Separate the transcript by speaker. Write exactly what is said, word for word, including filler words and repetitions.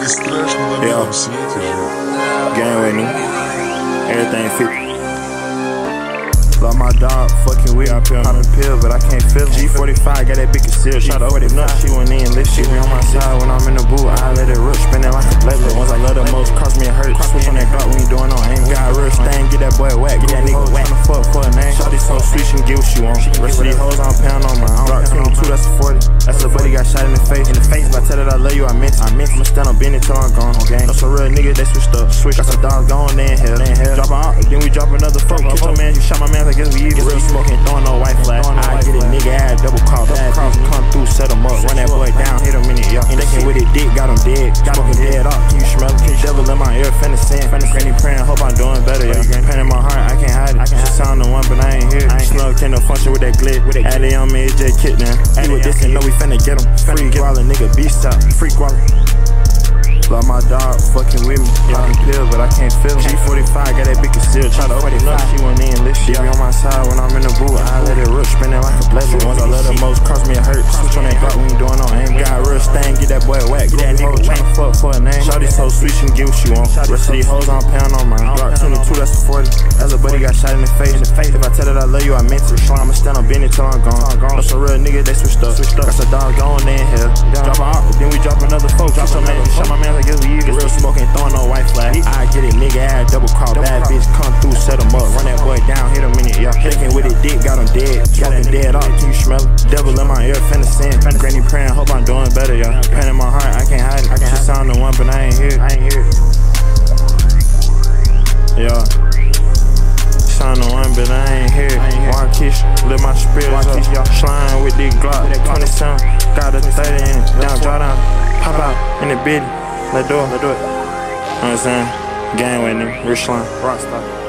Speaker 1: Yeah. Gang with me. Everything fit. Love my dog, fucking with me. Poppin' pills, but I can't feel it. G forty-five, got that big concealed. Try to open it up, she went in, lit. She be on my side when I'm in the booth. I let it rip, spin it like a blade. Ones I love the most, cost me a hurt. Switch on that Glock when you doing on aim. Got a real stain, get that boy whack. Get that nigga whack. Tryna fuck for a name. Shawty so sweet, she can get what she want. Rest of these hoes, I'm pound on my own. Glock twenty-two, that's a forty. That's a buddy got shot in the face. In the face, if I tell it I love you, I miss it. I miss it. I'ma stand on business till I'm gone. Okay. That's a real nigga, they switched up. Switch, got some dogs going, they in hell. Drop her out, then we drop another folk. Kiss your man, you shot my man, I guess we even. Real smoking, throwing no white flag. I get it, nigga, add double call. Bad bitch, come through, set him up. Run that boy down, hit him in it, yo. Thinking with it dick, got him dead. Smoking dead off, can you smell it? Devil in my ear, finna sin. Granny praying, hope I'm doing better, yo. Pain in my heart, I can't hide it. She sound the one, but I ain't here. Snug can't no function with that glitch. Addy on me, it's J Kit, man. He with this and know we finna get him. Free guala, nigga, beast out. Free guala. Love my dog, fucking with me. Poppin' pills, but I can't feel it. G forty-five, got that big concealed. Try to open it up, she went in, lit. She be on my side when I'm in the booth. I let it rip, spin it like a blade. Ones I love the most, cost me a hurt. Switch on that Glock when you doing on aim. Got a real stain, get that boy whack. Get that nigga tryna fuck for a name. Shawty so sweet, she can get what she want. Rest of these hoes, I'm pound on mine. Glock twenty-two, that's a forty. That's a buddy got shot in the face. If I tell it I love you, I meant it. I'ma stand on business till I'm gone. That's a real nigga, they switched up. Got some dogs going, they in hell. Drop her out, then we drop another folk. Drop some man, shot my man, I guess we even. Smoking, throwing no white flag. I get it, nigga, add double call. Bad bitch, come through, set him up. Run that boy down, hit him in it, yo. Thinking with it dick, got him dead. Got him dead off, can you smell it? Devil in my ear, finna sin. Granny praying, hope I'm doing better, yo. Pain in my heart, I can't hide it. She sound the one, but I ain't here. I ain't here. Yo. Sound the one, but I ain't here. One kiss, lift my spirits up. Slime with this Glock, twenty-seven. Got a thirty in it. Down, draw down. Pop out in the biddy. Let's do it. Let's do it. You know what I'm saying? Gang with me. Real slime. Rockstar.